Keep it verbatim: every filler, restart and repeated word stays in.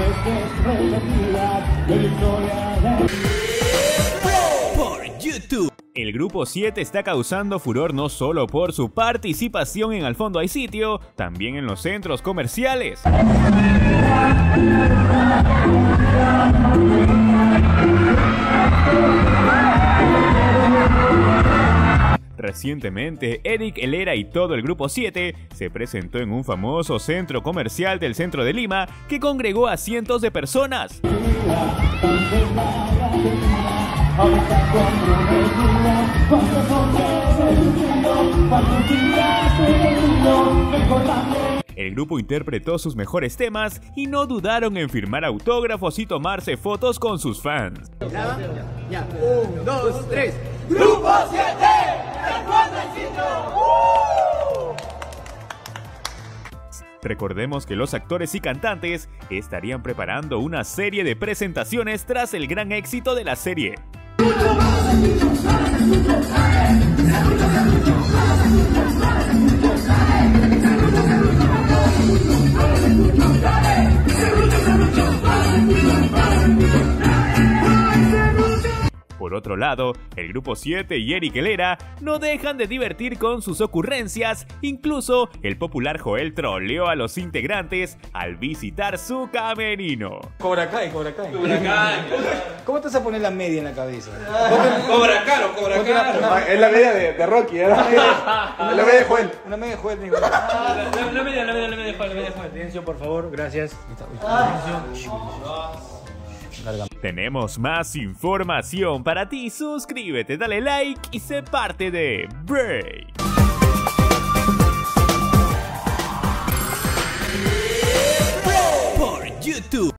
Por YouTube. El grupo siete está causando furor no solo por su participación en Al Fondo Hay Sitio, también en los centros comerciales. Recientemente, Eric Helera y todo el grupo siete se presentó en un famoso centro comercial del centro de Lima que congregó a cientos de personas. El grupo interpretó sus mejores temas y no dudaron en firmar autógrafos y tomarse fotos con sus fans. Ya, ya. Un, dos, tres. ¡Grupo siete! ¡Al Fondo Hay Sitio! ¡Uh! Recordemos que los actores y cantantes estarían preparando una serie de presentaciones tras el gran éxito de la serie. Por otro lado, el grupo siete y Eric Helera no dejan de divertir con sus ocurrencias, incluso el popular Joel troleó a los integrantes al visitar su camerino. Cobra Kai, Cobra Kai. Cobra Kai. ¿Cómo te vas a poner la media en la cabeza? Cobra Caro, Cobra Caro. Es la media de, de Rocky, ¿eh? La media, la media de Joel. Una media de Joel, digo. La, la, la media, la media, la media de Juan, la media de Juan. Silencio, por favor, gracias. Silencio. Tenemos más información para ti. Suscríbete, dale like y sé parte de Break. Por YouTube.